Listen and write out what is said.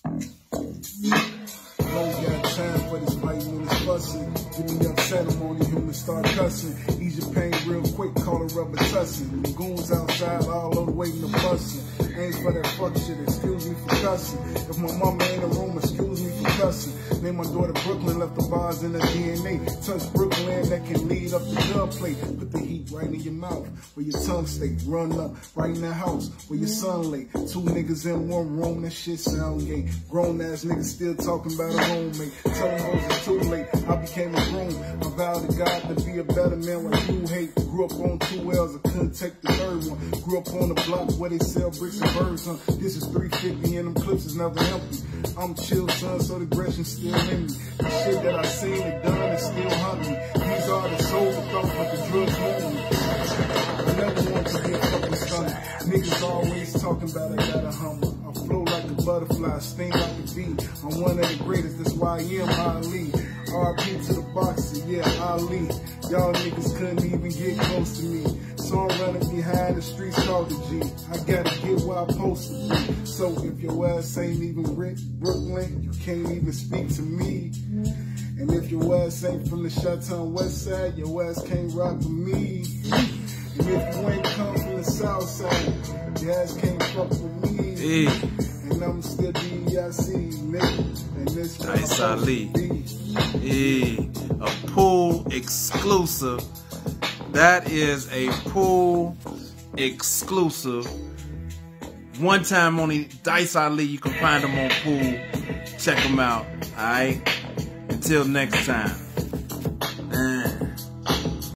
Don't got time for this fight when it's fussing. Give me upset, I'm on him to start cussing. Ease your pain real quick, call it rubber tussin'. Goons outside all over waiting to bussin'. Ain't for that fuck shit, excuse me for cussing. If my mama ain't in the room, excuse me for cussing. Name my daughter Brooklyn, left the bars in the DNA. Touch Brooklyn, that can lead up the gunplay. Put the heat right in your mouth, where your tongue stay. Run up, right in the house, where your son lay. Two niggas in one room, that shit sound gay. Grown ass niggas still talking about a roommate. Tell them hoes it's too late, I became a groom. I vowed to God to be a better man when you hate. Grew up on 2 L's, I couldn't take the third one. Grew up on the block where they sell bricks and birds, huh? This is 350 and them clips is never empty. I'm chill, son, so the aggression's still in me. The shit that I seen and done is still hungry. These are the soul thoughts, but the drugs want me. I never want to get fucking stunning. Niggas always talking about I got a Hummer. I flow like a butterfly, sting like a bee. I'm one of the greatest, that's why I am Ali. RP to the boxer, yeah, Ali. Y'all niggas couldn't even get close to me. So I'm running behind the streets called the G. I gotta get where I'm supposed to be. So if your ass ain't even Brooklyn, you can't even speak to me. And if your ass ain't from the Chi-Town West Side, your ass can't rock with me. And if you ain't come from the South Side, your ass can't fuck with me. Hey. And I'm still DEIC, nigga. And this Dice Ali. Hey. A Pool exclusive. That is a Pool exclusive. One time only. Dice Ali. You can find them on Pool. Check them out. Alright. Until next time.